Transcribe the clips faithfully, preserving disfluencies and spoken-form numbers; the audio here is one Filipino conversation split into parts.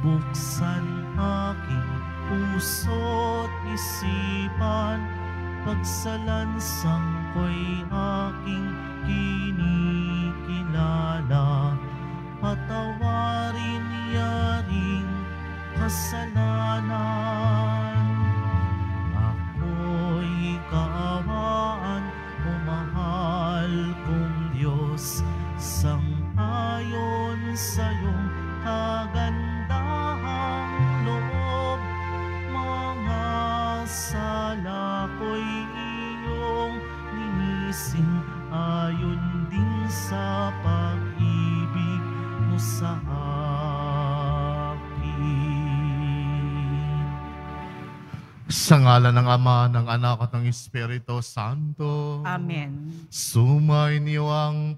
Buksan aking puso't isipan, pagsalansang ko'y aking kinikilala. Patawarin yaring kasalanan. Ako'y kaawaan o mahal kong Diyos, sang-ayon sa'yong kagandahang loob. Mga sala ko'y iyong linisin, ayon din sa pag-ibig mo sa akin. Sa ngalan ng Ama, ng Anak at ng Espiritu Santo. Amen. Sumainyo ang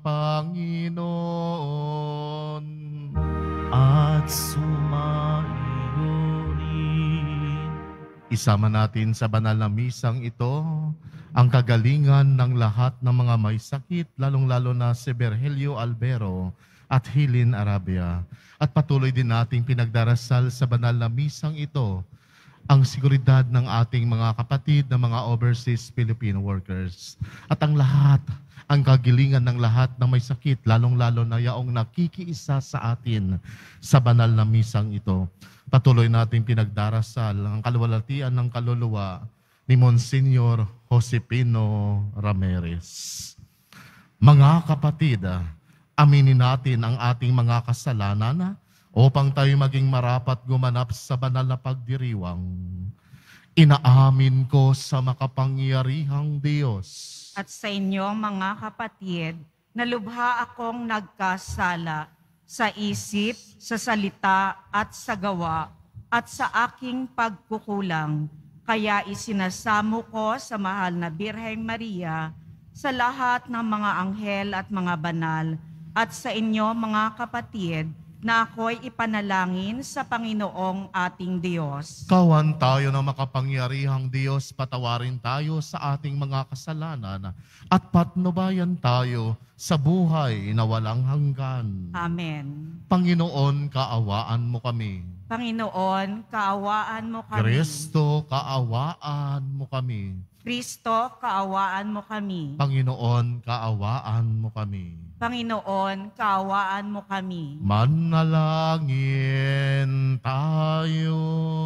Panginoon. At sumaiyo rin. Isama natin sa banal na misang ito ang kagalingan ng lahat ng mga may sakit, lalong-lalo na si Virgilio Albero at Hilin Arabia. At patuloy din nating pinagdarasal sa banal na misang ito ang seguridad ng ating mga kapatid na mga overseas Filipino workers. At ang lahat, ang kagilingan ng lahat na may sakit, lalong-lalo na yaong nakikiisa sa atin sa banal na misang ito. Patuloy natin pinagdarasal ang kaluwalhatian ng kaluluwa ni Monsignor Josepino Ramirez. Mga kapatid, aminin natin ang ating mga kasalanan upang tayo maging marapat gumanap sa banal na pagdiriwang. Inaamin ko sa makapangyarihang Diyos At sa inyo mga kapatid, na lubha akong nagkasala sa isip, sa salita at sa gawa at sa aking pagkukulang. Kaya isinasamo ko sa mahal na Birheng Maria, sa lahat ng mga anghel at mga banal, at sa inyo mga kapatid, na ako'y ipanalangin sa Panginoong ating Diyos. Kawan tayo ng makapangyarihang Diyos, patawarin tayo sa ating mga kasalanan at patnubayan tayo sa buhay na walang hanggan. Amen. Panginoon, kaawaan mo kami. Panginoon, kaawaan mo kami. Kristo, kaawaan mo kami. Kristo, kaawaan mo kami. Panginoon, kaawaan mo kami. Panginoon, kaawaan mo kami. Manalangin tayo.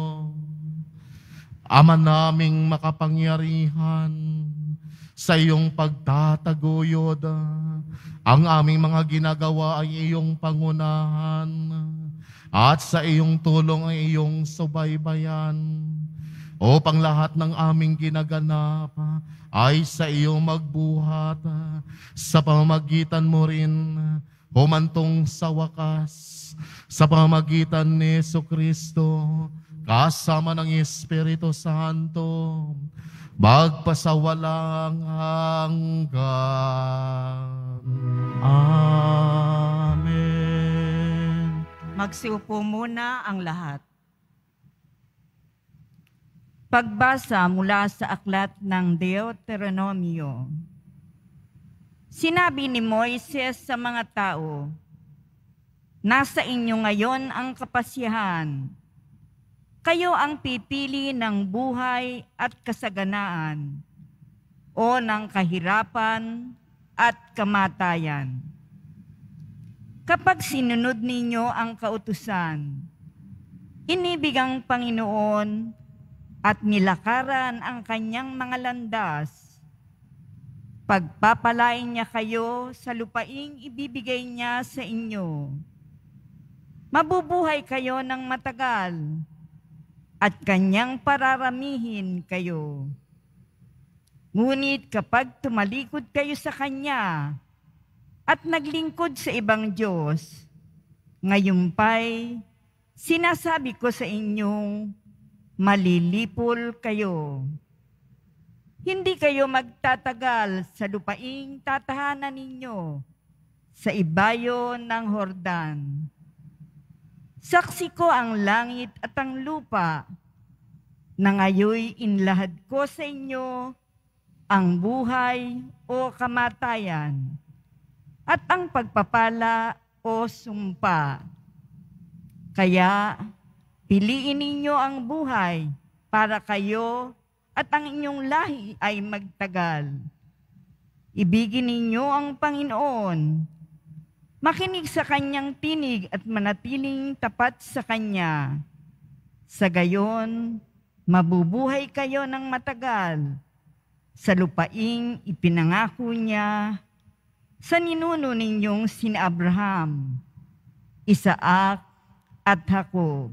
Ama naming makapangyarihan, sa iyong pagtataguyod, ang aming mga ginagawa ay iyong pangunahan, at sa iyong tulong ay iyong subaybayan, upang lahat ng aming ginaganap ay sa iyong magbuhat, sa pamamagitan mo rin humantong sa wakas, sa pamamagitan ni Jesucristo, kasama ng Espiritu Santo, magpasawalang hanggan. Amen. Magsiupo muna ang lahat. Pagbasa mula sa aklat ng Deuteronomio. Sinabi ni Moises sa mga tao, nasa inyo ngayon ang kapasyahan. Kayo ang pipili ng buhay at kasaganaan, o ng kahirapan at kamatayan. Kapag sinunod ninyo ang kautusan, inibig ang Panginoon at nilakaran ang kanyang mga landas, pagpapalain niya kayo sa lupaing ibibigay niya sa inyo. Mabubuhay kayo ng matagal, at kanyang pararamihin kayo. Ngunit kapag tumalikod kayo sa kanya, at naglingkod sa ibang Diyos, ngayon pa'y sinasabi ko sa inyong, malilipol kayo. Hindi kayo magtatagal sa lupaing tatahanan ninyo sa ibayo ng Hordan. Saksi ko ang langit at ang lupa na ngayoy inlahad ko sa inyo ang buhay o kamatayan at ang pagpapala o sumpa. Kaya Piliin ninyo ang buhay para kayo at ang inyong lahi ay magtagal. Ibigin ninyo ang Panginoon. Makinig sa kanyang tinig at manatiling tapat sa kanya. Sa gayon, mabubuhay kayo ng matagal sa lupaing ipinangako niya sa ninuno ninyong sina Abraham, Isaac at Jacob.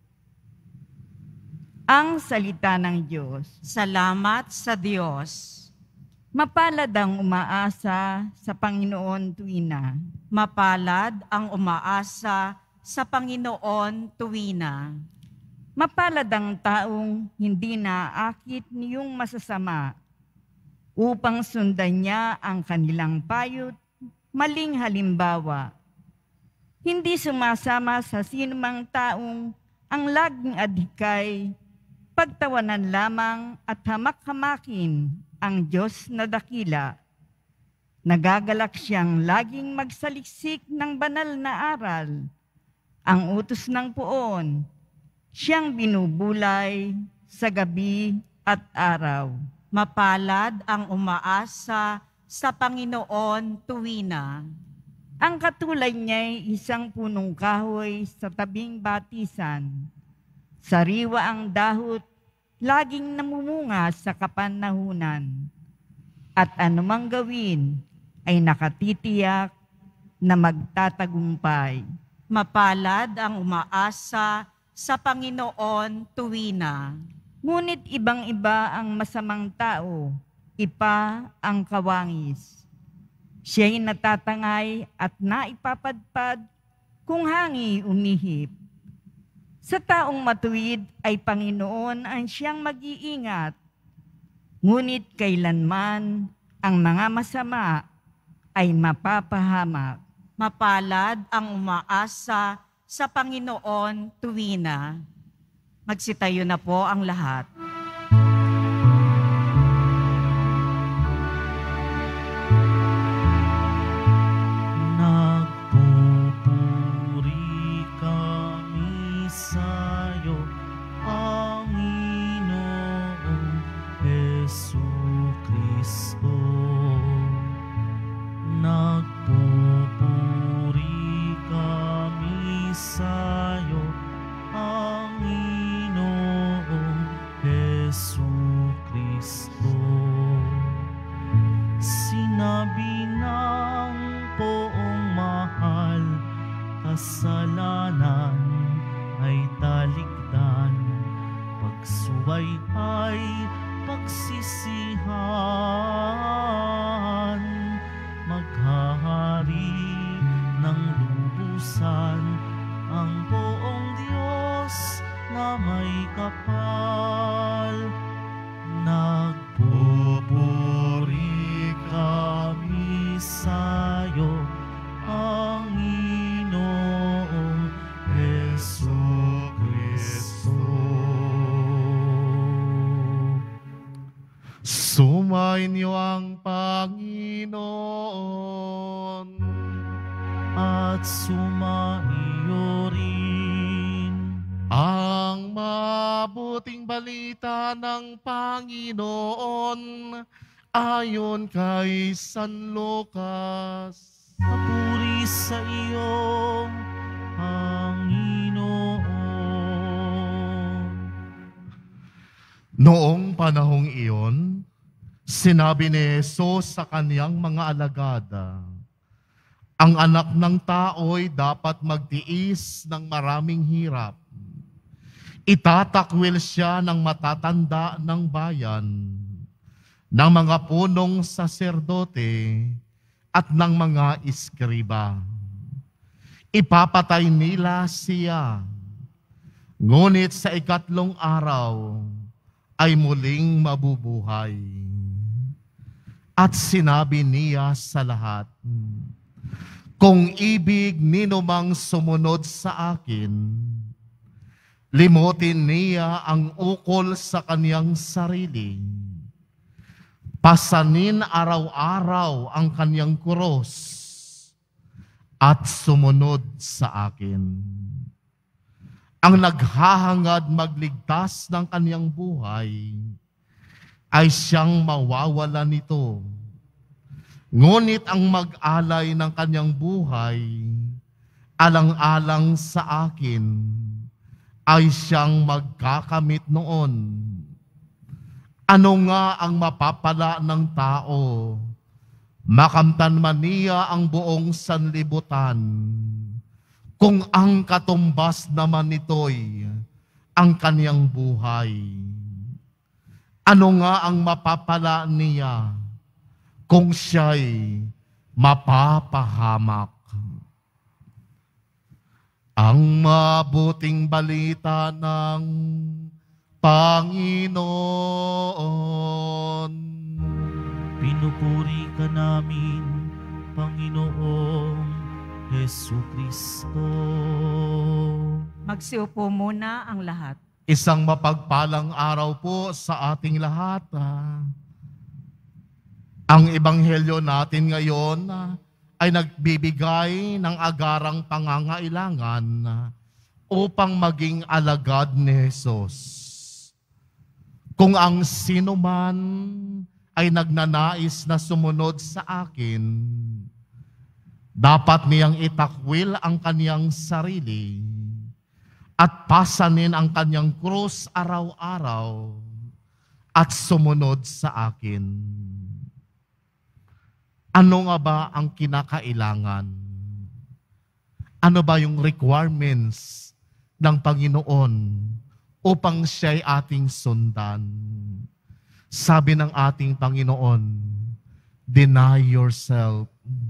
Ang salita ng Diyos. Salamat sa Diyos. Mapalad ang umaasa sa Panginoon tuwina. Mapalad ang umaasa sa Panginoon tuwina. Mapalad ang taong hindi naaakit niyong masasama upang sundan niya ang kanilang payo't maling halimbawa. Hindi sumasama sa sinumang taong ang laging adhikay, pagtawanan lamang at hamak-hamakin ang Diyos na dakila. Nagagalak siyang laging magsaliksik ng banal na aral. Ang utos ng poon, siyang binubulay sa gabi at araw. Mapalad ang umaasa sa Panginoon tuwina. Ang katulad niya'y isang punong kahoy sa tabing batisan. Sariwa ang dahot, laging namumunga sa kapanahunan. At anumang gawin ay nakatitiyak na magtatagumpay. Mapalad ang umaasa sa Panginoon tuwina. Ngunit ibang-iba ang masamang tao, ipa ang kawangis. Siya'y natatangay at naipapadpad kung hangi umihip. Sa taong matuwid ay Panginoon ang siyang mag-iingat. Ngunit kailanman ang mga masama ay mapapahamak. Mapalad ang umaasa sa Panginoon tuwina. Magsitayo na po ang lahat. Nagpupuri kami sa'yo, Panginoong Jesucristo. Nagpupuri kami sa'yo, Panginoong Jesucristo. Sinabi ng poong mahal, kasalanan ay talikdan, pagsuway ay pagsisihan, maghahari ng lubusan ang buong Diyos na may kapal. Nagpupuri kami sa'yo, Panginoong Jesucristo. Sumainyo ang Panginoon At sumaiyo rin. ang mabuting balita ng Panginoon ayon kay San Lucas. Papuri sa iyo, Panginoon. Noong panahong iyon, sinabi ni Jesus sa kaniyang mga alagada, ang anak ng tao'y dapat magtiis ng maraming hirap. Itatakwil siya ng matatanda ng bayan, ng mga punong saserdote at ng mga iskriba. Ipapatay nila siya, ngunit sa ikatlong araw ay muling mabubuhay. At sinabi niya sa lahat, kung ibig ninumang sumunod sa akin, limutin niya ang ukol sa kaniyang sarili. Pasanin araw-araw ang kaniyang krus at sumunod sa akin. ang naghahangad magligtas ng kaniyang buhay, ay siyang mawawala nito. Ngunit ang mag-alay ng kaniyang buhay, alang-alang sa akin, ay siyang magkakamit noon. Ano nga ang mapapala ng tao? Makamtan man niya ang buong sanlibutan, kung ang katumbas naman nito'y ang kaniyang buhay. Ano nga ang mapapala niya kung siya'y mapapahamak? Ang mabuting balita ng Panginoon. Pinupuri ka namin, Panginoong Jesucristo. Magsiupo muna ang lahat. Isang mapagpalang araw po sa ating lahat. ah. Ang ebanghelyo natin ngayon ah, ay nagbibigay ng agarang pangangailangan ah, upang maging alagad ni Jesus. Kung ang sino man ay nagnanais na sumunod sa akin, dapat niyang itakwil ang kaniyang sarili at pasanin ang kanyang krus araw-araw at sumunod sa akin. Ano nga ba ang kinakailangan? Ano ba yung requirements ng Panginoon upang siya'y ating sundan? Sabi ng ating Panginoon, deny yourself.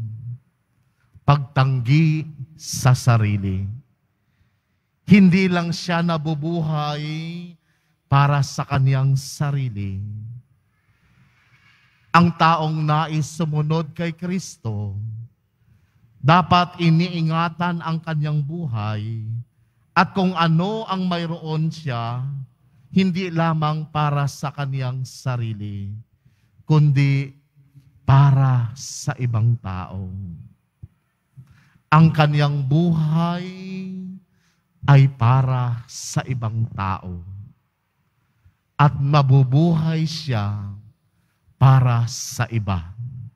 Pagtanggi sa sarili. Hindi lang siya nabubuhay para sa kaniyang sarili. Ang taong nais sumunod kay Kristo, dapat iniingatan ang kaniyang buhay at kung ano ang mayroon siya, hindi lamang para sa kaniyang sarili, kundi para sa ibang tao. Ang kaniyang buhay ay para sa ibang tao. At mabubuhay siya para sa iba.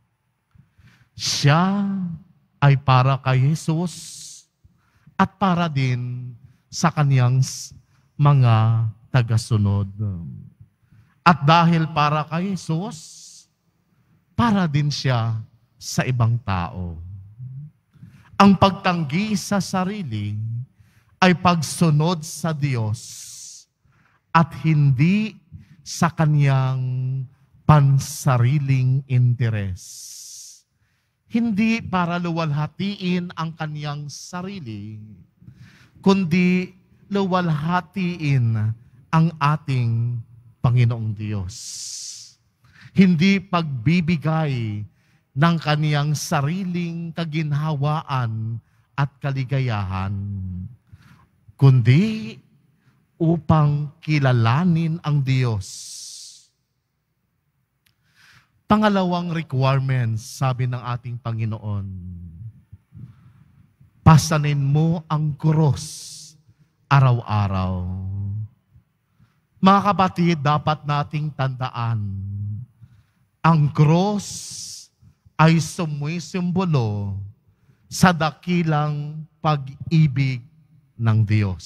Siya ay para kay Jesus at para din sa kaniyang mga tagasunod. At dahil para kay Jesus, para din siya sa ibang tao. Ang pagtanggi sa sarili ay pagsunod sa Diyos at hindi sa kaniyang pansariling interes. Hindi para luwalhatiin ang kaniyang sarili, kundi luwalhatiin ang ating Panginoong Diyos. Hindi pagbibigay ng kaniyang sariling kaginhawaan at kaligayahan, kundi upang kilalanin ang Diyos. Pangalawang requirement, sabi ng ating Panginoon, pasanin mo ang krus araw-araw. Mga kapatid, dapat nating tandaan, ang krus ay sumisimbolo sa dakilang pag-ibig ng Diyos.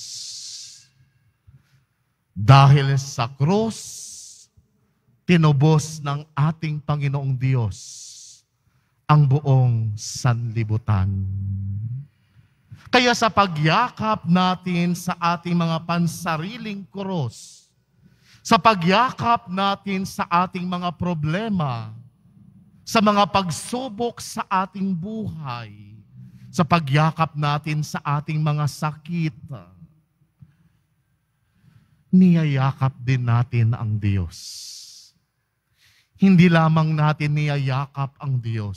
Dahil sa krus, tinubos ng ating Panginoong Diyos ang buong sanlibutan. Kaya sa pagyakap natin sa ating mga pansariling krus, sa pagyakap natin sa ating mga problema, sa mga pagsubok sa ating buhay, sa pagyakap natin sa ating mga sakit, niyayakap din natin ang Diyos. Hindi lamang natin niyayakap ang Diyos,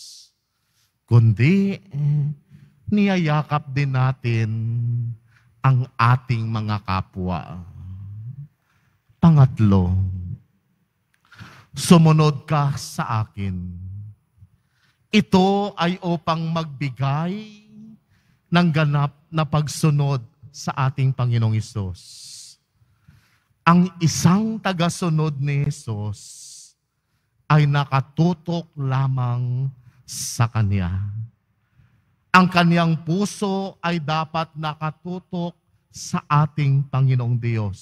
kundi niyayakap din natin ang ating mga kapwa. Pangatlo, sumunod ka sa akin. Ito ay upang magbigay ng ganap na pagsunod sa ating Panginoong Hesus. Ang isang tagasunod ni Hesus ay nakatutok lamang sa Kanya. Ang kaniyang puso ay dapat nakatutok sa ating Panginoong Diyos.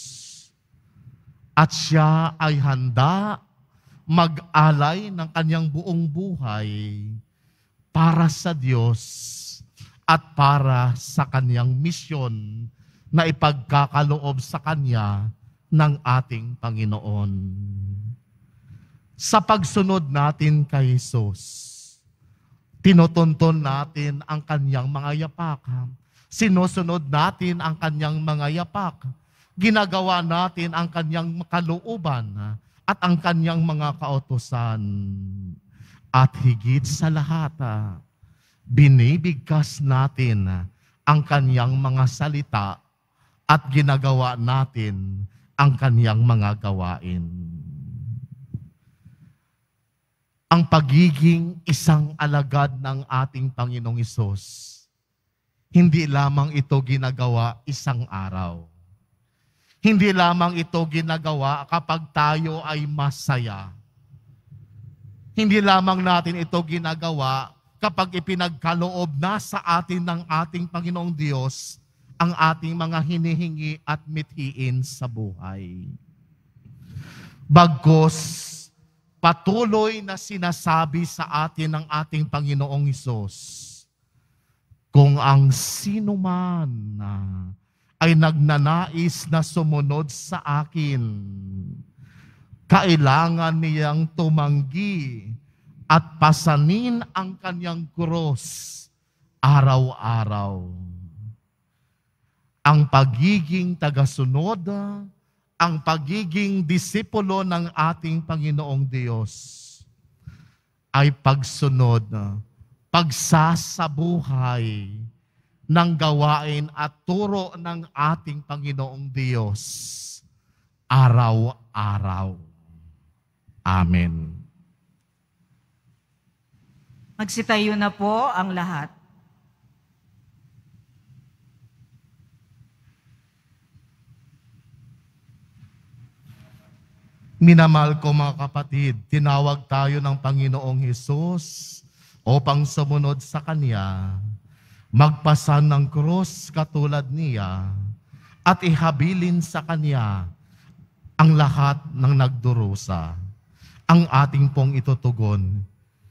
At siya ay handa mag-alay ng kanyang buong buhay para sa Diyos at para sa kanyang misyon na ipagkakaloob sa Kanya ng ating Panginoon. Sa pagsunod natin kay Jesus, tinutunton natin ang Kanyang mga yapak. Sinusunod natin ang Kanyang mga yapak. Ginagawa natin ang Kanyang kalooban at ang Kanyang mga kautusan. At higit sa lahat, binibigkas natin ang Kanyang mga salita at ginagawa natin ang Kanyang mga gawain. Ang pagiging isang alagad ng ating Panginoong Hesus, hindi lamang ito ginagawa isang araw. Hindi lamang ito ginagawa kapag tayo ay masaya. Hindi lamang natin ito ginagawa kapag ipinagkaloob na sa atin ng ating Panginoong Diyos ang ating mga hinihingi at mithiin sa buhay. Bagkus, patuloy na sinasabi sa atin ng ating Panginoong Hesus, kung ang sino man ay nagnanais na sumunod sa akin, kailangan niyang tumanggi at pasanin ang kanyang krus araw-araw. Ang pagiging tagasunod, ang pagiging disipulo ng ating Panginoong Diyos ay pagsunod, pagsasabuhay ng gawain at turo ng ating Panginoong Diyos araw-araw. Amen. Magsitayo na po ang lahat. Minamahal ko mga kapatid, tinawag tayo ng Panginoong Hesus upang sumunod sa Kanya, magpasan ng krus katulad niya, at ihabilin sa Kanya ang lahat ng nagdurusa. Ang ating pong itutugon,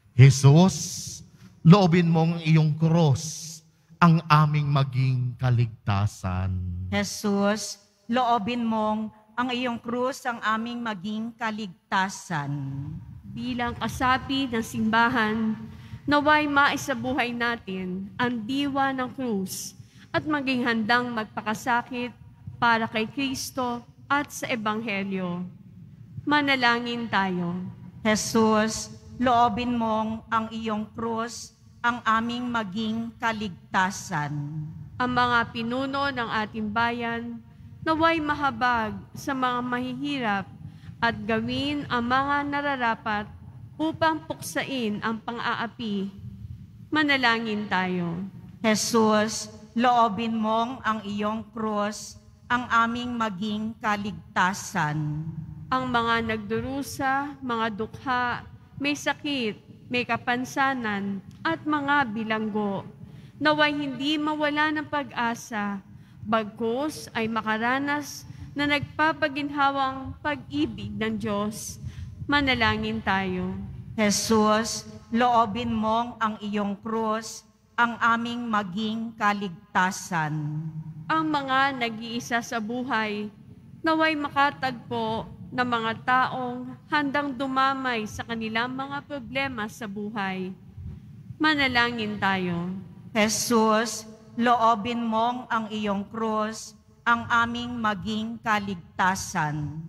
Jesus, loobin mong iyong krus ang aming maging kaligtasan. Jesus, loobin mong ang iyong krus ang aming maging kaligtasan. Bilang kasapi ng simbahan, naway maisabuhay natin ang diwa ng krus at maging handang magpakasakit para kay Kristo at sa Ebanghelyo. Manalangin tayo. Jesus, loobin mong ang iyong krus ang aming maging kaligtasan. Ang mga pinuno ng ating bayan, naway mahabag sa mga mahihirap at gawin ang mga nararapat upang puksain ang pang-aapi. Manalangin tayo. Jesus, loobin mong ang iyong krus ang aming maging kaligtasan. Ang mga nagdurusa, mga dukha, may sakit, may kapansanan, at mga bilanggo, naway hindi mawala ng pag-asa, bagkus ay makaranas na nagpapaginhawang pag-ibig ng Diyos. Manalangin tayo. Jesus, loobin mong ang iyong krus ang aming maging kaligtasan. Ang mga nag-iisa sa buhay, naway makatagpo ng mga taong handang dumamay sa kanilang mga problema sa buhay. Manalangin tayo. Jesus, loobin mong ang iyong krus ang aming maging kaligtasan.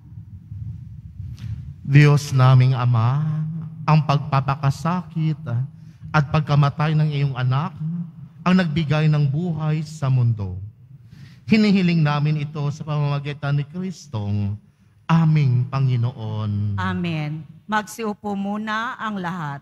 Diyos naming Ama, ang pagpapakasakit at pagkamatay ng iyong anak ang nagbigay ng buhay sa mundo. Hinihiling namin ito sa pamamagitan ni Kristong aming Panginoon. Amen. Magsiupo muna ang lahat.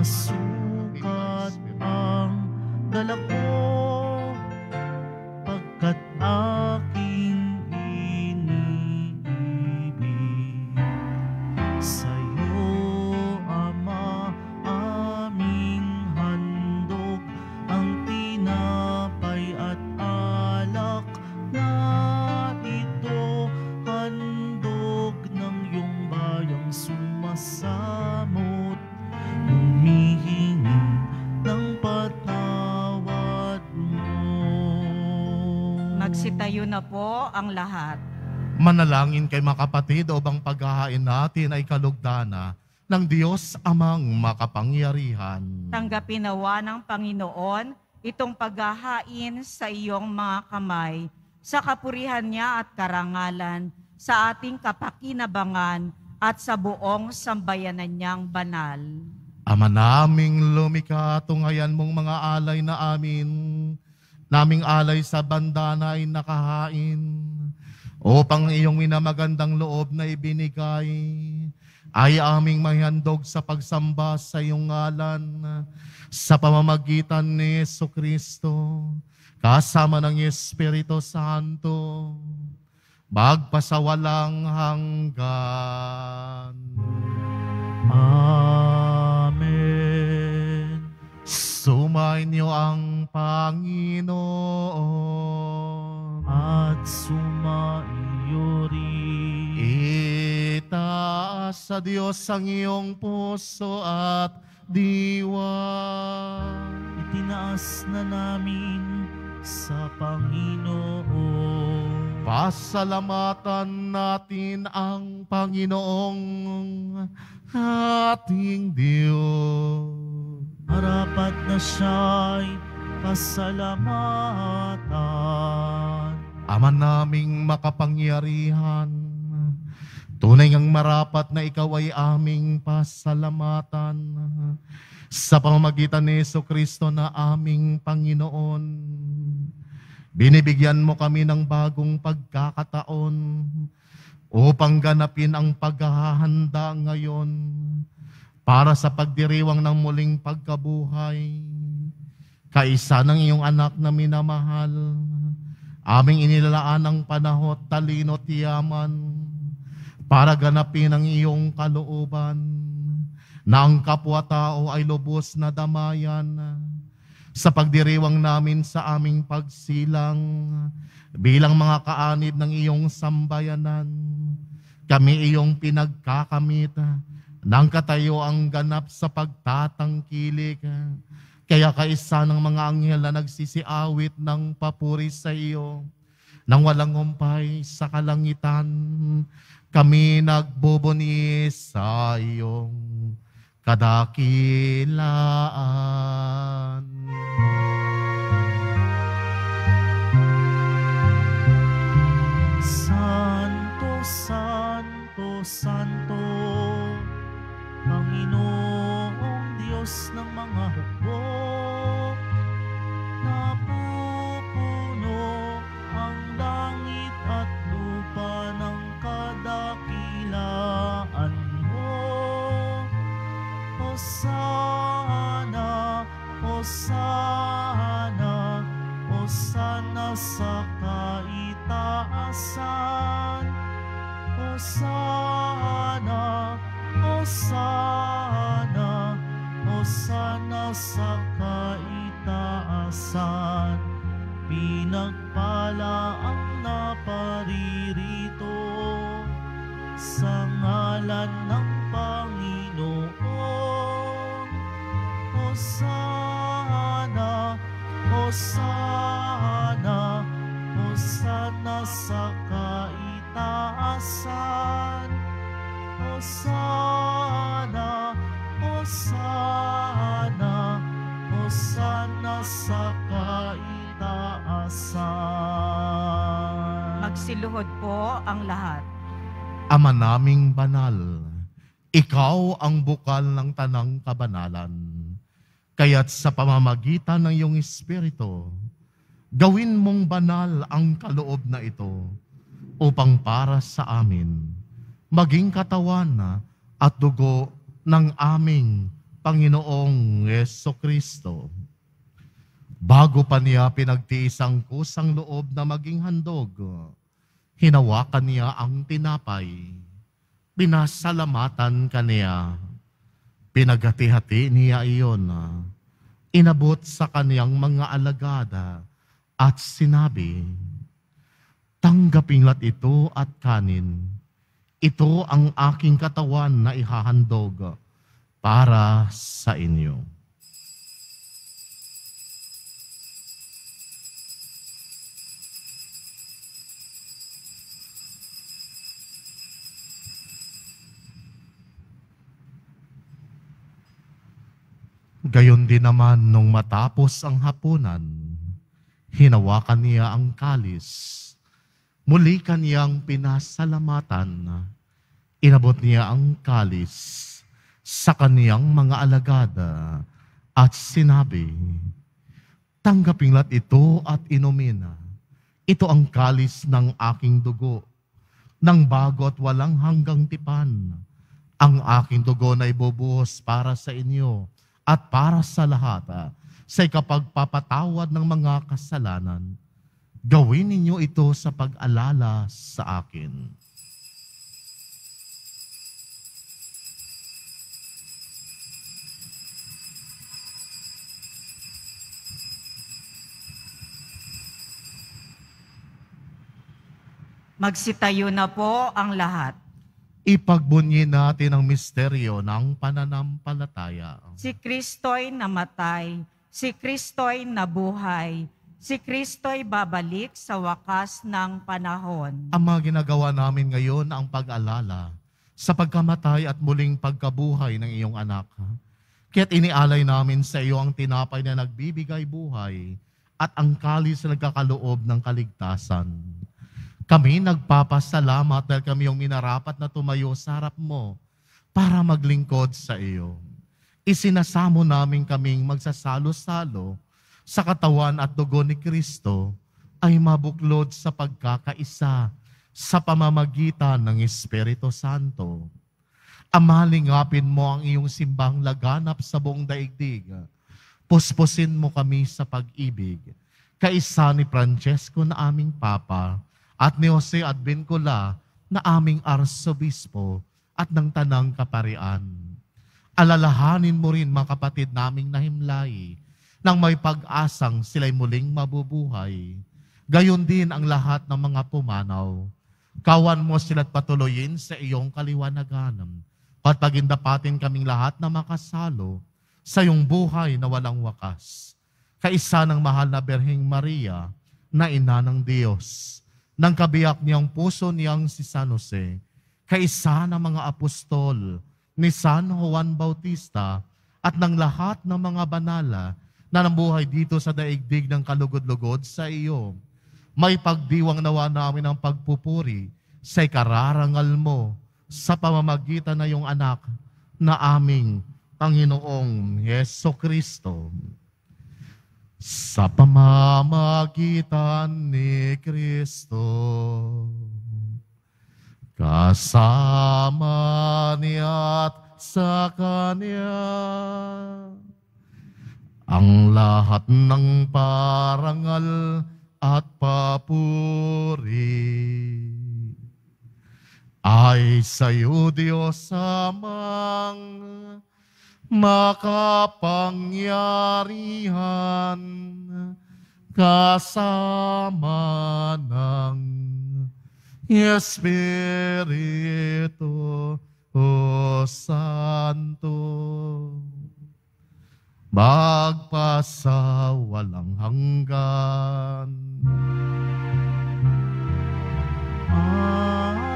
sukat ang dala ko, pagkat aking iniibig. Sa'yo, Ama, aming handog ang tinapay at alak na ito, handog ng iyong bayang sumasamot, humihingi ng patawad mo. Magsitayo na po ang lahat. Manalangin kay mga kapatid o bang paghahain natin ay kalugdana ng Diyos Amang makapangyarihan. Tanggapin nawa ng Panginoon itong paghahain sa iyong mga kamay, sa kapurihan niya at karangalan, sa ating kapakinabangan at sa buong sambayanan niyang banal. Ama naming lumikha, tunghayan mong mga alay na amin, naming alay sa bandana ay nakahain, upang iyong minamagandang loob na ibinigay, ay aming mahihandog sa pagsamba sa iyong ngalan, sa pamamagitan ni Jesucristo, kasama ng Espiritu Santo, magpasawalang hanggan. Amen. Sumainyo ang Panginoon At sumaiyo rin. itaas sa Diyos ang iyong puso at diwa. Itinaas na namin sa Panginoon. Pasalamatan natin ang Panginoong ating Diyos. Marapat na siya'y pasalamatan. Ama naming makapangyarihan, tunay ngang marapat na ikaw ay aming pasalamatan sa pamamagitan ni Jesucristo na aming Panginoon. Binibigyan mo kami ng bagong pagkakataon upang ganapin ang paghahanda ngayon para sa pagdiriwang ng muling pagkabuhay. Kaisa ng iyong anak na minamahal, aming inilalaan ang panahon, talino at yaman para ganapin ang iyong kalooban na ang kapwa-tao ay lubos na damayan sa pagdiriwang namin sa aming pagsilang bilang mga kaanib ng iyong sambayanan. Kami iyong pinagkakamit ng katayo ang ganap sa pagtatangkilik. Kaya kaisa ng mga anghel na nagsisiawit ng papuri sa iyo, nang walang humpay sa kalangitan, kami nagbubuni sa iyong kadakilaan. Santo, Santo, Santo, Panginoong Diyos ng mga hukbo, napupuno ang langit at lupa ng kadakilaan mo. Hosana, Hosana, Hosana sa kaitaasan. Hosana, Hosana, Hosana sa kaitaasan. Pinagpala ang naparirito sa ngalan ng Panginoon. Hosana, Hosana, Hosana sa kaitaasan. Hosana, Hosana, Hosana sa kaitaasan. Magsiluhod po ang lahat. Ama naming banal, ikaw ang bukal ng tanang kabanalan. Kaya't sa pamamagitan ng iyong Espiritu, gawin mong banal ang kaloob na ito upang para sa amin maging katawan at dugo ng aming Panginoong Yesukristo. Bago pa niya pinagtiis ang kusang loob na maging handog, hinawakan niya ang tinapay, pinasalamatan kaniya, pinagati-hati niya iyon, inabot sa kaniyang mga alagada at sinabi, "Tanggapin lahat ito at kanin. Ito ang aking katawan na ihahandog para sa inyo." Gayon din naman nung matapos ang hapunan, hinawakan niya ang kalis, muli kaniyang pinasalamatan, inabot niya ang kalis sa kaniyang mga alagada at sinabi, "Tanggapin lahat ito at inumin. Ito ang kalis ng aking dugo, ng bago at walang hanggang tipan. Ang aking dugo na ibubuhos para sa inyo at para sa lahat sa ikapagpapatawad ng mga kasalanan. Gawin ninyo ito sa pag-alala sa akin." Magsitayo na po ang lahat. Ipagbunyi natin ang misteryo ng pananampalataya. Si Kristo'y namatay, si Kristo'y nabuhay, si Kristo'y babalik sa wakas ng panahon. Ang mga ginagawa namin ngayon ang pag-alala sa pagkamatay at muling pagkabuhay ng iyong anak. Kaya't inialay namin sa iyo ang tinapay na nagbibigay buhay at ang kalis na nagkakaloob ng kaligtasan. Kami nagpapasalamat dahil kami yung minarapat na tumayo sa harap mo para maglingkod sa iyo. Isinasamo namin kaming magsasalo-salo sa katawan at dugo ni Kristo ay mabuklod sa pagkakaisa sa pamamagitan ng Espiritu Santo. Amalingapin mo ang iyong simbang laganap sa buong daigdig. Puspusin mo kami sa pag-ibig. Kaisa ni Francesco na aming Papa, at ni Jose Advincula na aming Arsobispo at ng Tanang Kaparian. Alalahanin mo rin mga kapatid naming nahimlay nang may pag-asang sila'y muling mabubuhay. Gayon din ang lahat ng mga pumanaw. Kawan mo sila't patuloyin sa iyong kaliwanagan at pagindapatin kaming lahat na makasalo sa iyong buhay na walang wakas. Kaisa ng mahal na Birheng Maria na ina ng Diyos, ng kabiyak niyang puso niyang si San Jose, kaisa ng mga apostol ni San Juan Bautista at ng lahat ng mga banala na namuhay dito sa daigdig ng kalugod-lugod sa iyo. May pagdiwang nawa namin ang pagpupuri sa ikararangal mo sa pamamagitan na iyong anak na aming Panginoong Yesukristo. Sa pamamagitan ni Kristo, kasama niya at sa Kanya, ang lahat ng parangal at papuri ay sa iyo, Diyos Amang makapangyarihan, kasama ng Espiritu Santo, magpasa walang hanggan. Amen.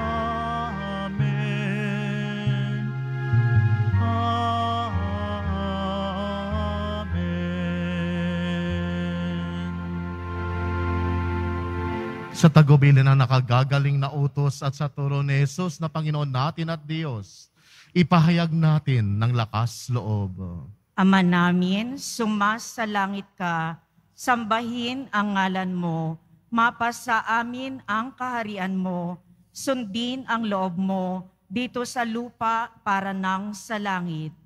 Sa tagubilin na nakagagaling na utos at sa turo ni Jesus na Panginoon natin at Diyos, ipahayag natin ng lakas loob. Ama namin, sumasa langit ka, sambahin ang ngalan mo, mapasa amin ang kaharian mo, sundin ang loob mo dito sa lupa para nang sa langit.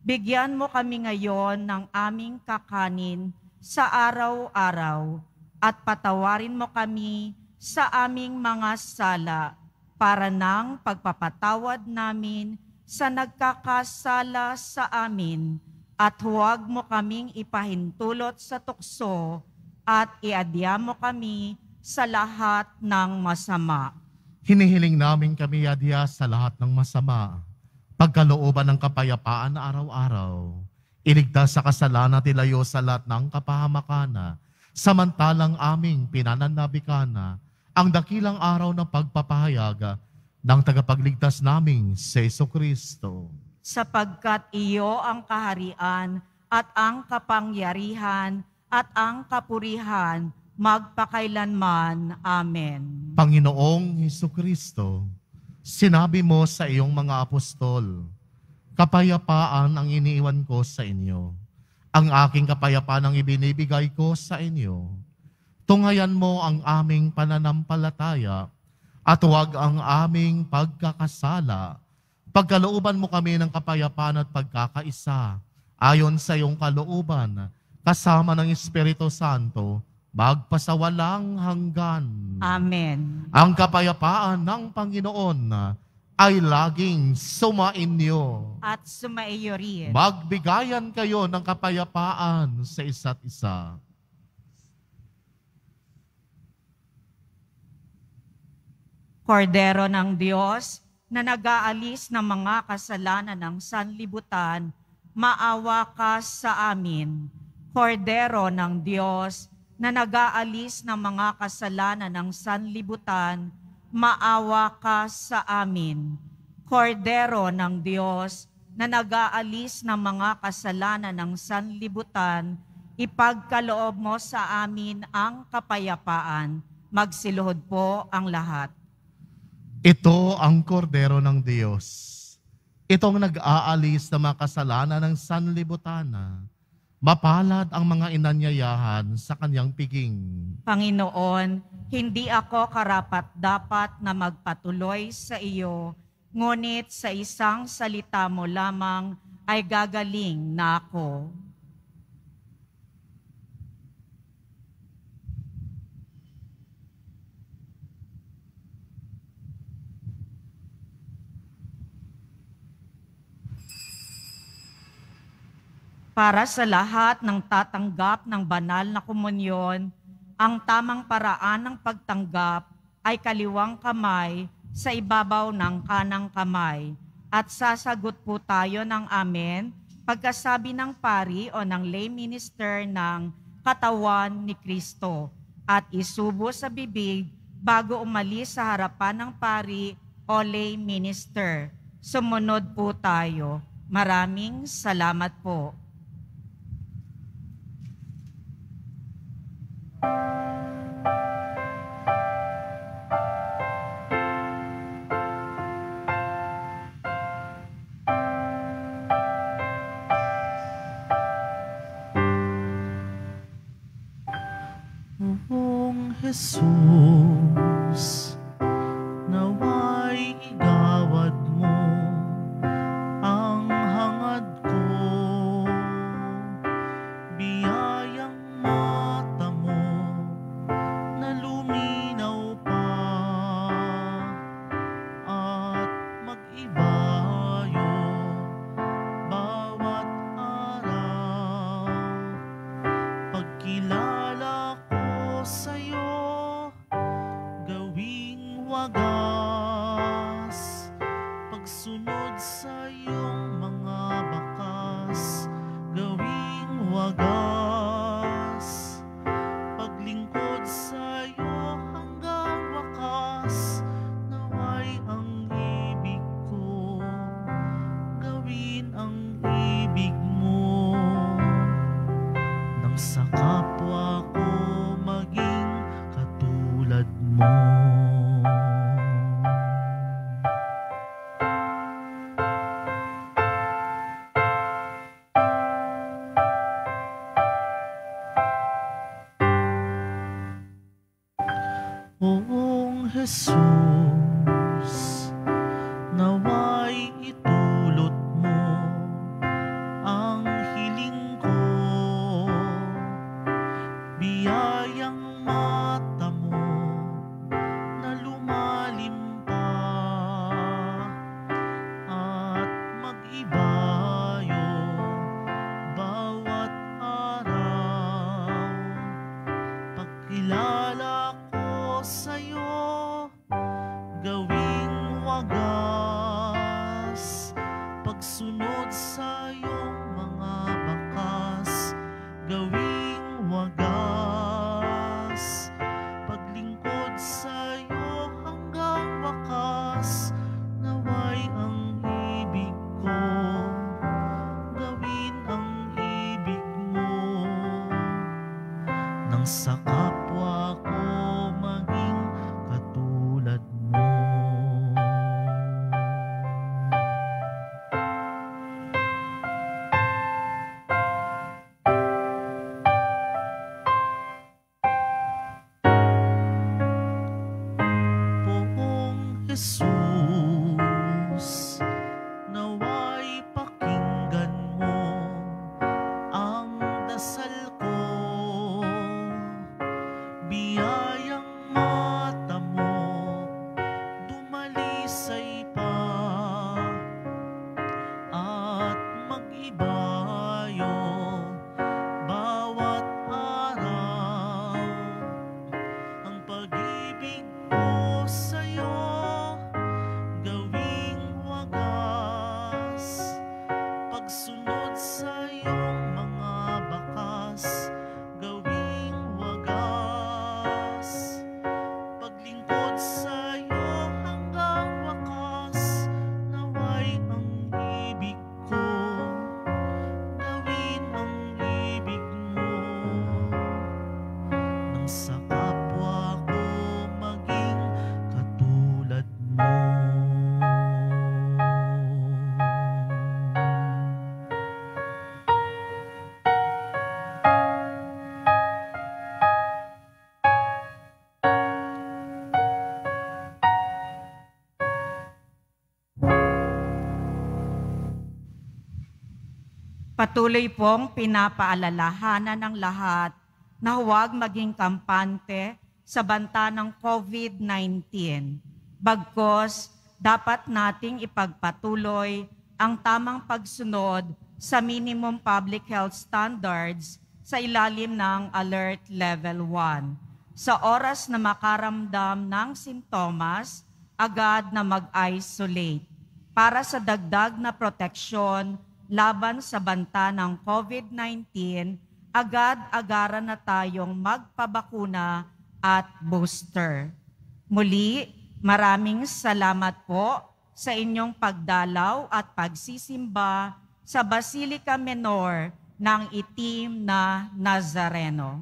Bigyan mo kami ngayon ng aming kakanin sa araw-araw at patawarin mo kami sa aming mga sala para ng pagpapatawad namin sa nagkakasala sa amin, at huwag mo kaming ipahintulot sa tukso at iadya mo kami sa lahat ng masama. Hinihiling namin kami adya sa lahat ng masama, pagkalooban ng kapayapaan na araw-araw, iligtas sa kasalanan at ilayo sa lahat ng kapahamakan, samantalang aming pinananabikana ang dakilang araw ng pagpapahayag ng tagapagligtas naming si Jesucristo. Sapagkat iyo ang kaharian at ang kapangyarihan at ang kapurihan magpakailanman. Amen. Panginoong Jesucristo, sinabi mo sa iyong mga apostol, kapayapaan ang iniiwan ko sa inyo. Ang aking kapayapaan ang ibinibigay ko sa inyo. Tunghayan mo ang aming pananampalataya at huwag ang aming pagkakasala. Pagkalooban mo kami ng kapayapaan at pagkakaisa ayon sa iyong kalooban, kasama ng Espiritu Santo, magpasawalang hanggan. Amen. Ang kapayapaan ng Panginoon ay laging sumainyo. At sumaiyo rin. Magbigayan kayo ng kapayapaan sa isa't isa. Kordero ng Diyos na nag-aalis ng mga kasalanan ng sanlibutan, maawa ka sa amin. Kordero ng Diyos na nag-aalis ng mga kasalanan ng sanlibutan, maawa ka sa amin. Kordero ng Diyos na nag-aalis ng mga kasalanan ng sanlibutan, ipagkaloob mo sa amin ang kapayapaan. Magsiluhod po ang lahat. Ito ang kordero ng Diyos. Itong nag-aalis ng mga kasalanan ng sanlibutan. Mapalad ang mga inanyayahan sa kanyang piging. Panginoon, hindi ako karapat-dapat na magpatuloy sa iyo, ngunit sa isang salita mo lamang ay gagaling na ako. Para sa lahat ng tatanggap ng banal na komunyon, ang tamang paraan ng pagtanggap ay kaliwang kamay sa ibabaw ng kanang kamay. At sasagot po tayo ng amen pagkasabi ng pari o ng lay minister ng katawan ni Kristo at isubo sa bibig bago umalis sa harapan ng pari o lay minister. Sumunod po tayo. Maraming salamat po. Buong Jesus, nawa'y igawad mo ang hangad ko, biyayang mata mo na luminaw pa at mag-ibayo bawat araw. Pagkilala ko sa'yo, gawing wagas, pagsunod sa iyong mga bakas, gawing wagas, paglingkod sa iyo hanggang wakas, naway ang ibig ko, gawin ang ibig mo, nang sa kapwa ko maging katulad mo. Oong Jesus, nawa'y itulot mo mag-ibayo bawat araw. Pagkilala ko sa'yo, gawing wagas. Pagsunod sa iyong mga bakas, gawing wagas. Paglingkod sa iyo hanggang wakas, naway ang ibig ko, gawin ang ibig mo. Nang sa kapwa ko maging katulad mo. Poong Jesus, naway pakinggan mo ang dasal ko. Biyayang mata mo, dumalisay pa at mag-ibayo bawat araw. Ang pag-ibig ko sa'yo, gawing wagas. Pagsunod sa iyong mga bakas, gawing wagas. Paglingkod sa iyo hanggang wakas, naway ang ibig ko, gawin ang ibig mo. Nang sa kapwa ko maging katulad mo. Patuloy pong pinapaalalahanan ng lahat na huwag maging kampante sa banta ng COVID nineteen. Bagkus, dapat nating ipagpatuloy ang tamang pagsunod sa minimum public health standards sa ilalim ng Alert Level one. Sa oras na makaramdam ng sintomas, agad na mag-isolate para sa dagdag na proteksyon laban sa banta ng COVID nineteen, agad-agaran na tayong magpabakuna at booster. Muli, maraming salamat po sa inyong pagdalaw at pagsisimba sa Basilica Menor ng Itim na Nazareno.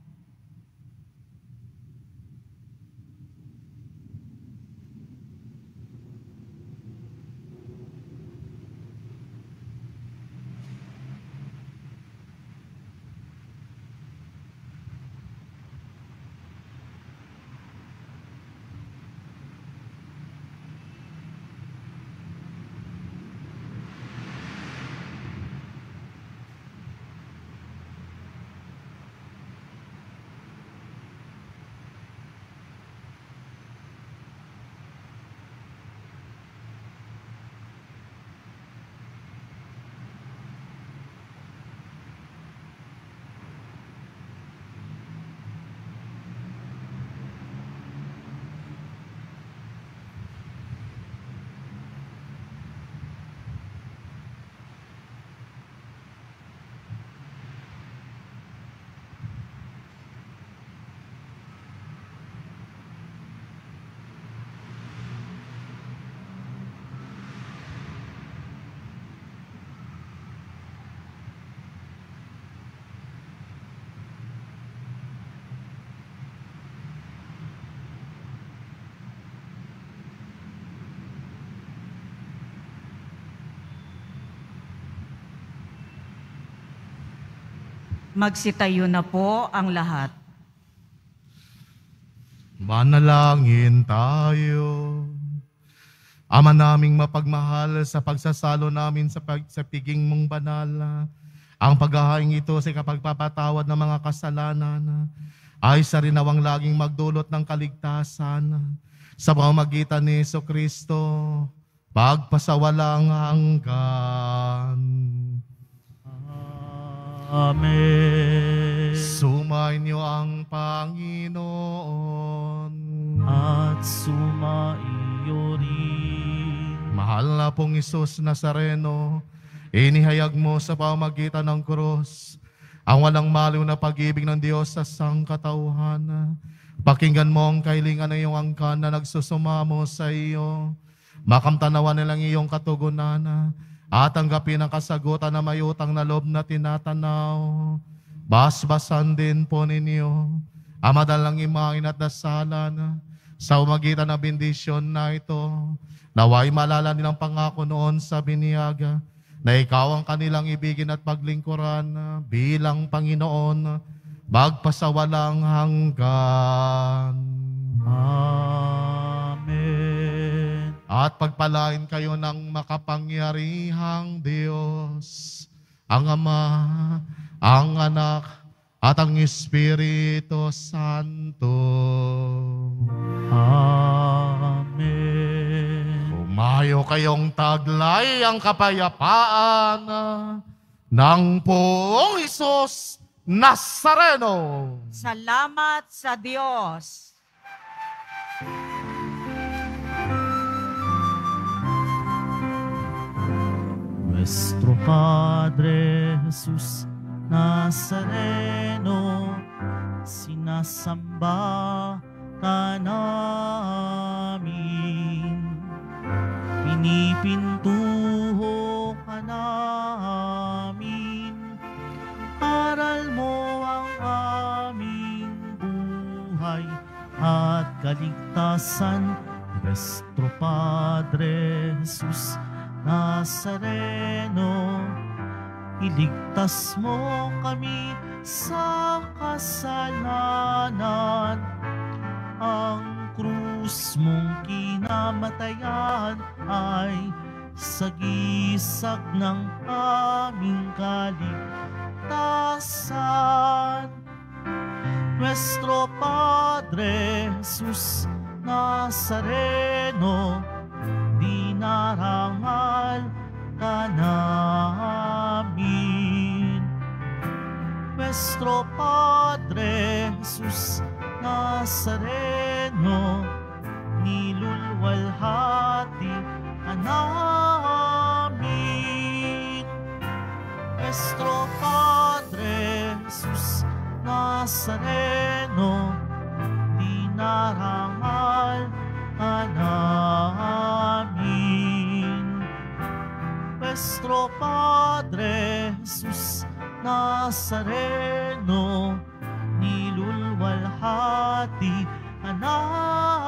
Magsitayo na po ang lahat. Manalangin tayo. Ama naming mapagmahal, sa pagsasalo namin sa, pag, sa piging mong banal, ang paghahaing ito sa kapagpapatawad ng mga kasalanan ay sa rinawang laging magdulot ng kaligtasan sa pamamagitan ni Jesucristo pagpasawalang hanggan. Amen. Sumainyo ang Panginoon. At sumaiyo rin. Mahal na pong Isus Nazareno, inihayag mo sa pamagitan ng krus ang walang maliw na pag-ibig ng Diyos sa sangkatauhan. Pakinggan mo ang kailingan ng iyong angkan na nagsusumamo sa iyo. Makamtanawan nilang iyong katugunan at tanggapin ang kasagutan na may utang na loob na tinatanaw. Basbasan din po ninyo ang madalang imangin at dasalan sa umagitan ng bendisyon na ito. Naway malala nilang pangako noon sa biniyaga na ikaw ang kanilang ibigin at paglingkuran bilang Panginoon magpasawalang hanggan. Amen. At pagpalain kayo ng makapangyarihang Diyos, ang Ama, ang Anak, at ang Espiritu Santo. Amen. Umayo kayong taglay ang kapayapaan ng Poong Isus Nazareno. Salamat sa Diyos. Nuestro Padre Jesus Nazareno, sinasamba ka namin. Pinipintuho ka namin. Aral mo ang aming buhay at kaligtasan. Nuestro Padre Jesus Nazareno, iligtas mo kami sa kasalanan. Ang krus mong kinamatayan ay sagisag ng aming kaligtasan. Nuestro Padre Jesus Nazareno, dinarangal ka namin. Nuestro Padre Jesus Nazareno, nilulwalhati ka namin. Nuestro Padre Jesus Nazareno, dinarangal ka namin. Nuestro Padre Jesus Nazareno, nilulwalhati ka namin.